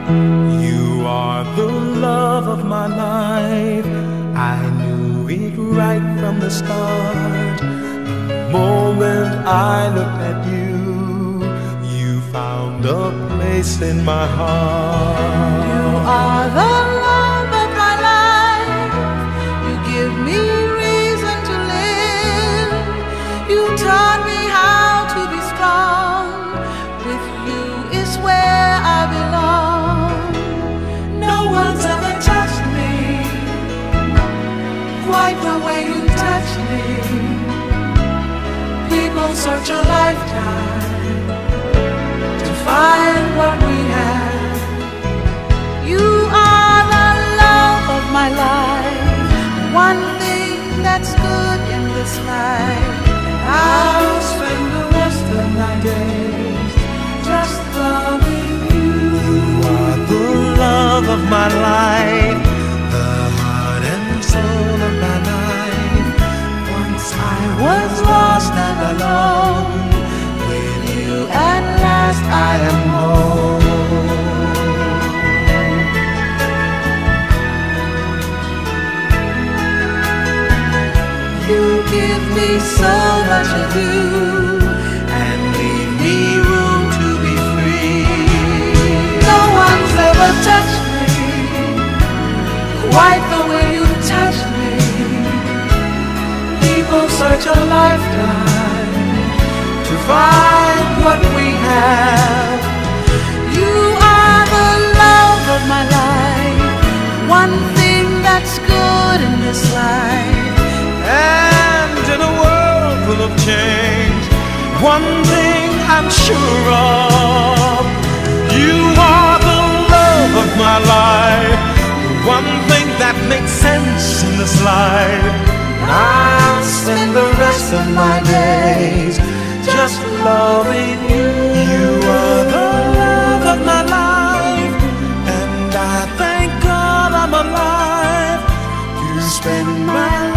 You are the love of my life. I knew it right from the start. The moment I looked at you, you found a place in my heart. You are the love of my life. You give me reason to live. You taught me how to be strong. With you is where I belong. No one's ever touched me quite the way you touch me. People search a lifetime to find what we have. You are the love of my life, one thing that's good in this life. I'll spend the rest of my days just loving you. You are the love of my life, the heart and soul of my life. Once I was lost and alone, with you at last I am home. You give me so much of you And leave me room to be free. No one's ever touched me quite the way you touch me. People search a lifetime to find what we have. You are the love of my life, one thing that's good in this life. And in a world full of change, one thing I'm sure of: you are the love of my life, the one thing that makes sense in this life. I'll spend the rest of my days just loving you. You are the love of my life, and I thank God I'm alive to spend my life